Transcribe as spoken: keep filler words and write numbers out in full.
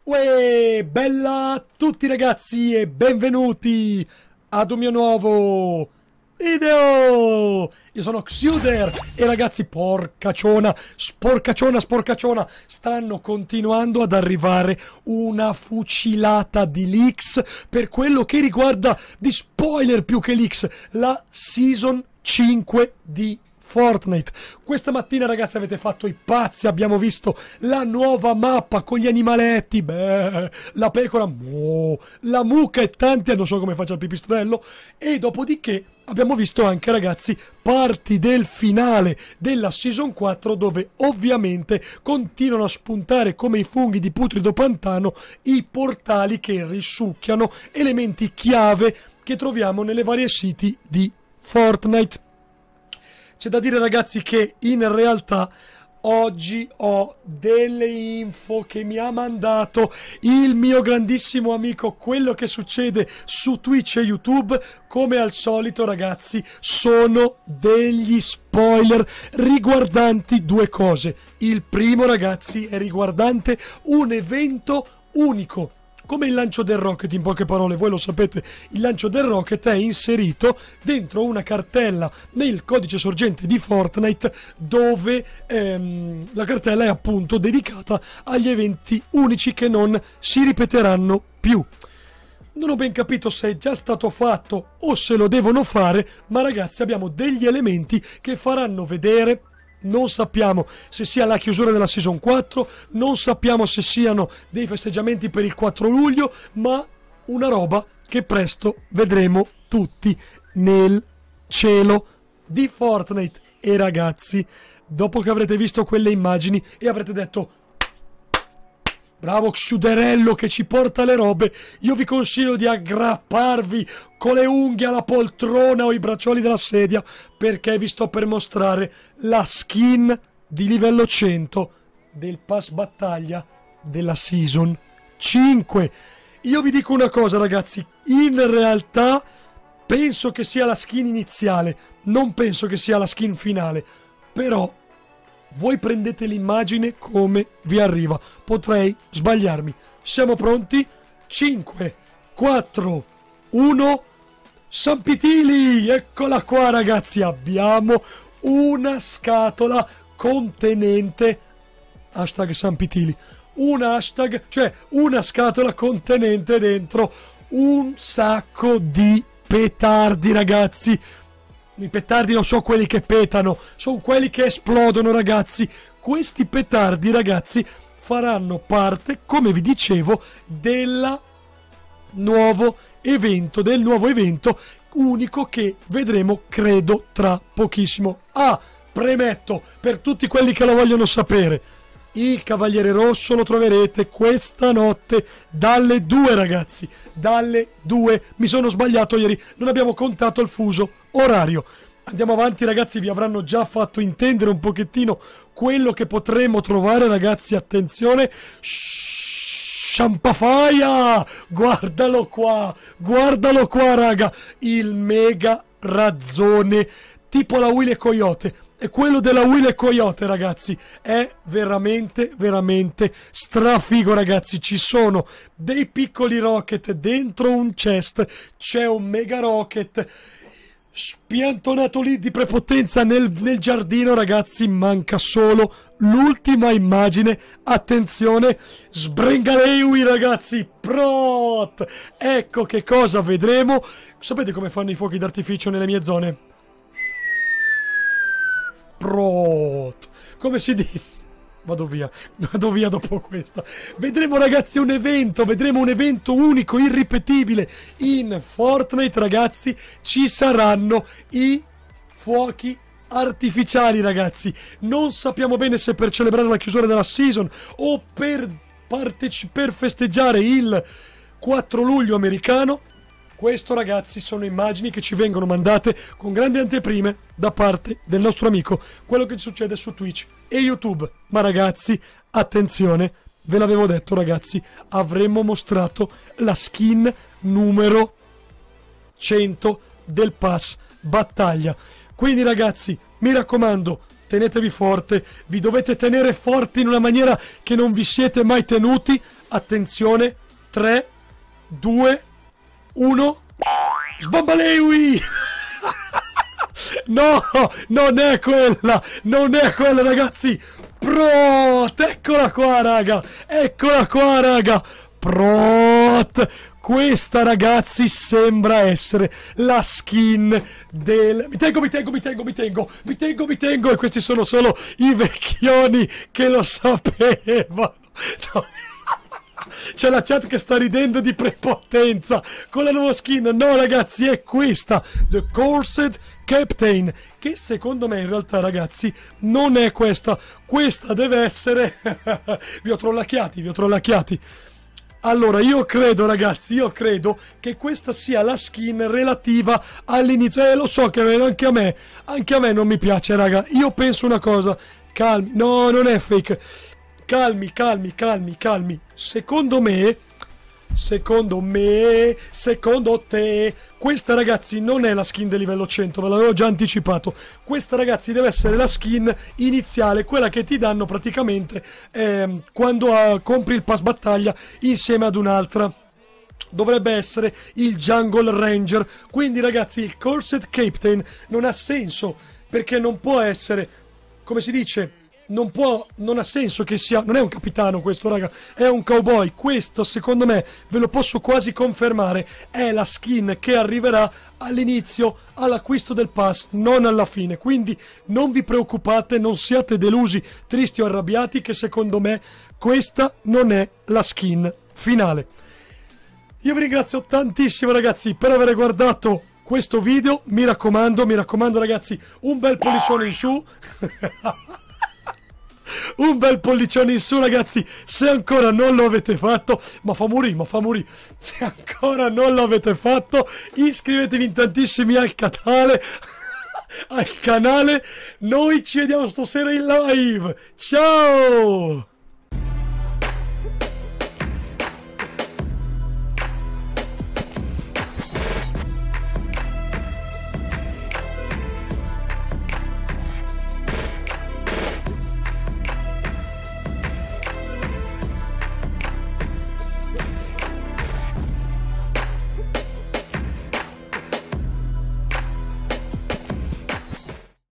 Uè, bella a tutti ragazzi e benvenuti ad un mio nuovo video! Io sono Xuder e ragazzi, porcaciona, sporcaciona, sporcaciona, stanno continuando ad arrivare una fucilata di leaks per quello che riguarda, di spoiler più che leaks, la Season cinque di Fortnite. Questa mattina ragazzi avete fatto i pazzi, abbiamo visto la nuova mappa con gli animaletti, beh, la pecora, oh, la mucca e tanti, non so come faccia il pipistrello, e dopodiché abbiamo visto anche ragazzi parti del finale della Season quattro dove ovviamente continuano a spuntare come i funghi di putrido pantano i portali che risucchiano elementi chiave che troviamo nelle varie siti di Fortnite. C'è da dire ragazzi che in realtà oggi ho delle info che mi ha mandato il mio grandissimo amico, quello che succede su Twitch e YouTube. Come al solito ragazzi, sono degli spoiler riguardanti due cose. Il primo ragazzi è riguardante un evento unico, come il lancio del rocket. In poche parole, voi lo sapete, il lancio del rocket è inserito dentro una cartella nel codice sorgente di Fortnite, dove ehm, la cartella è appunto dedicata agli eventi unici che non si ripeteranno più. Non ho ben capito se è già stato fatto o se lo devono fare, ma ragazzi abbiamo degli elementi che faranno vedere. Non sappiamo se sia la chiusura della Season quattro, non sappiamo se siano dei festeggiamenti per il quattro luglio, ma una roba che presto vedremo tutti nel cielo di Fortnite. E ragazzi, dopo che avrete visto quelle immagini e avrete detto bravo Xuderello che ci porta le robe, io vi consiglio di aggrapparvi con le unghie alla poltrona o i braccioli della sedia, perché vi sto per mostrare la skin di livello cento del pass battaglia della Season cinque. Io vi dico una cosa ragazzi, in realtà penso che sia la skin iniziale, non penso che sia la skin finale, però voi prendete l'immagine come vi arriva, potrei sbagliarmi. Siamo pronti? cinque, quattro, uno, Sampitili! Eccola qua ragazzi, abbiamo una scatola contenente hashtag Sampitili, una hashtag, cioè una scatola contenente dentro un sacco di petardi ragazzi. I petardi non sono quelli che petano, sono quelli che esplodono ragazzi. Questi petardi ragazzi faranno parte, come vi dicevo, del nuovo evento, del nuovo evento unico che vedremo credo tra pochissimo. Ah, premetto, per tutti quelli che lo vogliono sapere, il Cavaliere Rosso lo troverete questa notte dalle due ragazzi, dalle due. Mi sono sbagliato ieri, non abbiamo contato il fuso orario. Andiamo avanti ragazzi, vi avranno già fatto intendere un pochettino quello che potremo trovare ragazzi. Attenzione, Shampafaia, guardalo qua, guardalo qua raga, il mega razzone tipo la Wile Coyote. E quello della Wile Coyote ragazzi è veramente veramente strafigo ragazzi. Ci sono dei piccoli rocket dentro un chest, c'è un mega rocket spiantonato lì di prepotenza nel, nel giardino ragazzi. Manca solo l'ultima immagine. Attenzione, sbrengaleui ragazzi, prot, ecco che cosa vedremo. Sapete come fanno i fuochi d'artificio nelle mie zone? Prot, come si dice? Vado via, vado via dopo questa. Vedremo ragazzi un evento, vedremo un evento unico, irripetibile in Fortnite ragazzi. Ci saranno i fuochi artificiali ragazzi. Non sappiamo bene se per celebrare la chiusura della season o per, per festeggiare il quattro luglio americano. Questo ragazzi sono immagini che ci vengono mandate con grandi anteprime da parte del nostro amico, quello che succede su Twitch e YouTube. Ma ragazzi, attenzione, ve l'avevo detto ragazzi, avremmo mostrato la skin numero cento del pass battaglia. Quindi ragazzi, mi raccomando, tenetevi forte, vi dovete tenere forti in una maniera che non vi siete mai tenuti. Attenzione, tre, due, uno. Sbambalewi! No, non è quella, non è quella, ragazzi. Prot, eccola qua, raga, eccola qua, raga. Prot. Questa, ragazzi, sembra essere la skin del... Mi tengo, mi tengo, mi tengo, mi tengo, mi tengo, mi tengo. E questi sono solo i vecchioni che lo sapevano. No. C'è la chat che sta ridendo di prepotenza con la nuova skin. No, ragazzi, è questa, The Corset Captain, che secondo me in realtà, ragazzi, non è questa. Questa deve essere... Vi ho trollacchiati, vi ho trollacchiati. Allora, io credo, ragazzi, io credo che questa sia la skin relativa all'inizio. Eh, lo so che anche a me, anche a me non mi piace, raga. Io penso una cosa, calmi, no, non è fake. Calmi, calmi, calmi, calmi. Secondo me, secondo me, secondo te, questa, ragazzi, non è la skin del livello cento, ve l'avevo già anticipato. Questa, ragazzi, deve essere la skin iniziale, quella che ti danno praticamente ehm, quando uh, compri il pass battaglia insieme ad un'altra. Dovrebbe essere il Jungle Ranger. Quindi, ragazzi, il Corset Captain non ha senso, perché non può essere, come si dice... Non può, non ha senso che sia, non è un capitano questo, raga, è un cowboy. Questo, secondo me, ve lo posso quasi confermare, è la skin che arriverà all'inizio, all'acquisto del pass, non alla fine. Quindi non vi preoccupate, non siate delusi, tristi o arrabbiati, che secondo me questa non è la skin finale. Io vi ringrazio tantissimo, ragazzi, per aver guardato questo video. Mi raccomando, mi raccomando, ragazzi, un bel pollicione in su. Un bel pollicione in su, ragazzi, se ancora non lo avete fatto. Ma fa morire, ma fa morire. Se ancora non lo avete fatto, iscrivetevi in tantissimi al canale. Al canale. Noi ci vediamo stasera in live. Ciao.